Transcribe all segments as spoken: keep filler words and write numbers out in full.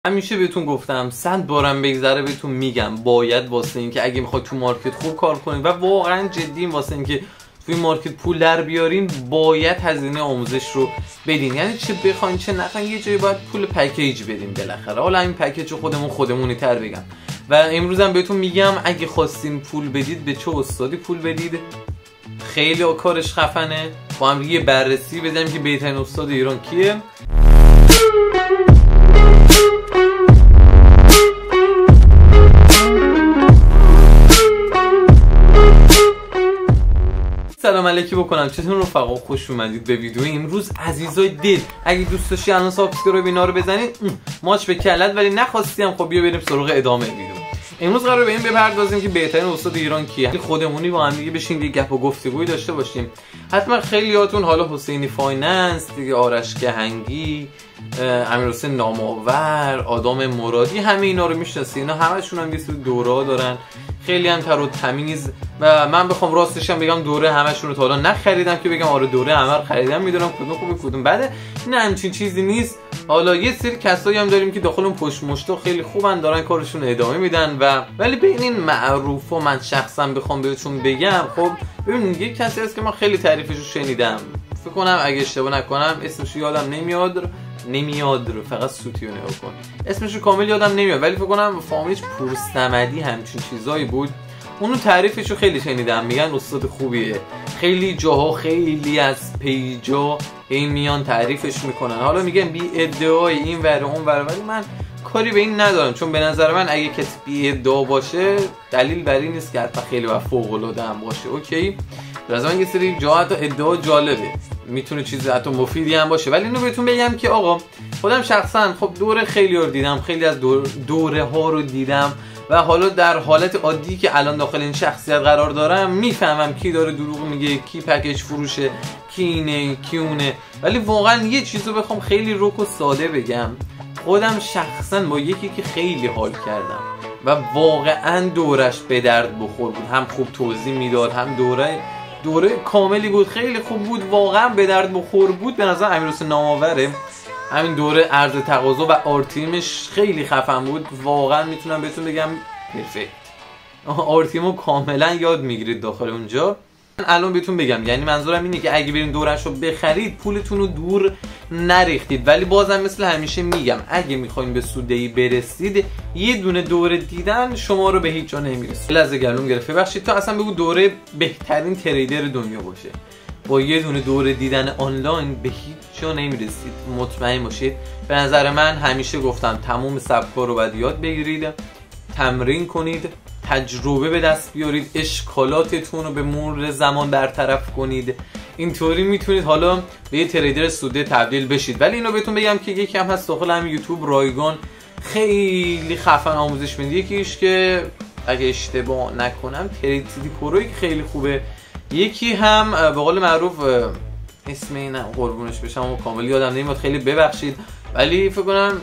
همیشه بهتون گفتم صد بارم بگذره بهتون میگم باید واسه اینکه اگه میخواید تو مارکت خوب کار کنید و واقعا جدی واسه اینکه توی مارکت پول در بیارین باید هزینه آموزش رو بدین. یعنی چه بخواین چه نخواین یه جایی باید پول پکیج بدین بالاخره. حالا این پکیج رو خودمون خودمونی تر بگم و امروزم بهتون میگم اگه خواستین پول بدید به چه استادی پول بدید. خیلی کارش خفنه. با هم یه بررسی بدیم که بهترین استاد ایران کیه. سلام علیکی بکنم. چطور رفقا؟ خوش اومدید به ویدیو امروز عزیزای دل. اگه دوست داشتی الان سابسکرایب اینا رو بزنید ماچ به کلت، ولی نخواستی هم خب بیا بریم سراغ ادامه ویدیو. امروز قراره به این بپردازیم که بهترین استاد ایران کیه. خودمونی با هم دیگه بشین یه گپ و گفتگویی داشته باشیم. حتما خیلیاتون حالا حسینی فایننس دیگه، آرش گهنگی، امیرحسین نامآور، آدم مرادی، همه اینا رو میشناسی. اینا همشون هم یه سری دوره دارن خیلی هم تر و تمیز و من بخوام راستش هم بگم دوره همشون رو تا حالا نخریدم که بگم آره دوره همه رو خریدم، میدونم کدوم خوبه کدوم بده. نه همچین چیزی نیست. حالا یه سری کسایی هم داریم که داخل اون پشت مشتا خیلی خوبن، دارن کارشون ادامه میدن و ولی بین این معروفا من شخصا بخوام بهتون بگم، خب ببینید یه کسی هست که من خیلی تعریفش رو شنیدم، فکر کنم اگه اشتباه نکنم اسمش یادم نمیاد نمیاد رو فقط سوتی رو نگاه کن، اسمش رو کامل یادم نمیاد ولی فکر کنم فامیلش پورصمدی همچین چیزایی بود. اونو تعریفش رو خیلی شنیدم، میگن استاد خوبیه. خیلی جاها خیلی از پیجا این میان تعریفش میکنن، حالا میگن بی ادعای این ور اون ور، ولی من کاری به این ندارم چون به نظر من اگه کسی بی ادعا باشه دلیل بر این نیست که حتما خیلی و فوق العاده هم باشه. اوکی، از من یه سری جا حتی ادعا جالبه، میتونه چیز حتی مفیدی هم باشه، ولی اینو بهتون بگم که آقا خودم شخصا خب دوره خیلی رو دیدم، خیلی از دور دوره ها رو دیدم و حالا در حالت عادی که الان داخل این شخصیت قرار دارم میفهمم کی داره دروغ میگه، کی پکیج فروشه، کی اینه کی اونه. ولی واقعا یه چیزو بخوام خیلی رک و ساده بگم، خودم شخصا با یکی که خیلی حال کردم و واقعا دورش به درد بخور بود، هم خوب توضیح میداد، هم دوره دوره کاملی بود، خیلی خوب بود، واقعا به درد بخور بود. به نظر امیرحسین نامآوره. همین دوره عرض تقاضا و آرتیمش خیلی خفن بود، واقعا میتونم بهتون بگم پرفکت. آرتیمو کاملا یاد میگیرید داخل اونجا. الان بهتون بگم یعنی منظورم اینه که اگه برین دورش رو بخرید پولتون رو دور نریختید، ولی بازم مثل همیشه میگم اگه میخواین به سوده‌ای برسید یه دونه دوره دیدن شما رو به هیچ جا نمیرسونه. لحظه گلوم گرفت ببخشید. تا اصلا بگو دوره بهترین تریدر دنیا باشه، با یه دونه دوره دیدن آنلاین به هیچ جا نمیرسید، مطمئن باشید. به نظر من همیشه گفتم تمام سبکا رو باید یاد بگیرید، تمرین کنید، تجربه به دست بیارید، اشکالاتتون رو به مرور زمان برطرف کنید، اینطوری میتونید حالا به یه تریدر سوده تبدیل بشید. ولی اینو بهتون بگم که یکی هم هست داخل هم یوتیوب رایگان خیلی خفن آموزش میده، یکیش که اگه اشتباه نکنم ترید سیتی پروی خیلی خوبه، یکی هم به قول معروف اسم اینم قربونش بشم و کامل یادم نمیاد خیلی ببخشید، ولی فکر کنم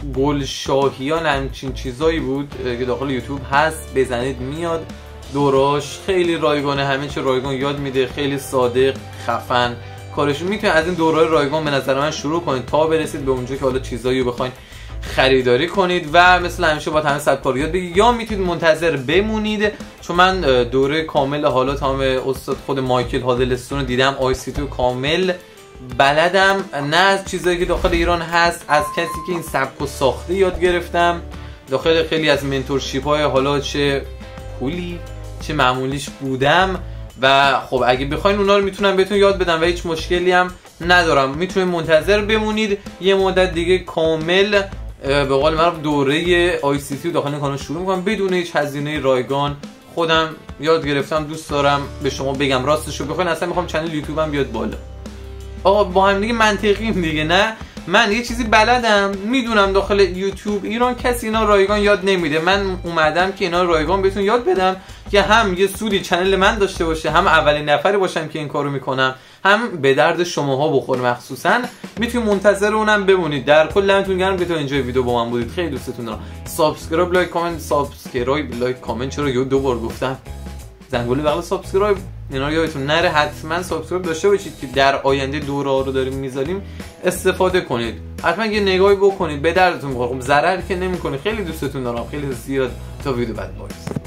گلشاهیان همچین چیزایی بود که داخل یوتیوب هست، بزنید میاد. دوراش خیلی رایگانه، همه چی رایگان یاد میده، خیلی صادق خفن کارشون. میتونید از این دورهای رایگان به نظر من شروع کنید تا برسید به اونجا که حالا چیزایی رو بخواید خریداری کنید و مثل همیشه با همه سبکا رو یاد بگیرید، یا میتونید منتظر بمونید چون من دوره کامل حالا تمام استاد خود مایکل هادلستون رو دیدم، آی سی تو کامل بلدم، نه از چیزایی که داخل ایران هست، از کسی که این سبکو ساخته یاد گرفتم. داخل خیلی از منتورشیپ های حالا چه پولی چه معمولیش بودم و خب اگه بخواین اونا رو میتونم بهتون یاد بدم و هیچ مشکلی هم ندارم. میتونید منتظر بمونید یه مدت دیگه کامل به قول معروف دوره آی سی تی داخل کانال شروع میکنم بدون هیچ هزینه رایگان. خودم یاد گرفتم، دوست دارم به شما بگم راستش رو بخواین اصلا میخوام چنل یوتیوبم بیاد بالا. آقا با هم دیگه منطقیم دیگه، نه من یه چیزی بلدم میدونم داخل یوتیوب ایران کسی اینا رایگان یاد نمیده، من اومدم که اینا رایگان بهتون یاد بدم که هم یه سودی چنل من داشته باشه، هم اولین نفری باشم که این کارو میکنم، هم به درد شماها بخوره. مخصوصا میتونید منتظر اونم بمونید. در کل دمتون گرم که تا اینجا ویدیو با من بودید، خیلی دوستتون دارم. سابسکرایب لایک کامنت، سابسکرایب لایک کامنت، چرا یه دو بار گفتم زنگوله بغل سابسکرایب اینا رو یادتون نره حتما سابسکرایب داشته باشید که در آینده دوره رو داریم میذاریم استفاده کنید. حتما یه نگاهی بکنید به دردتون بخوره. خب ضرر که نمیکنه. خیلی دوستتون دارم، خیلی زیاد. تا ویدیو بعد باشه.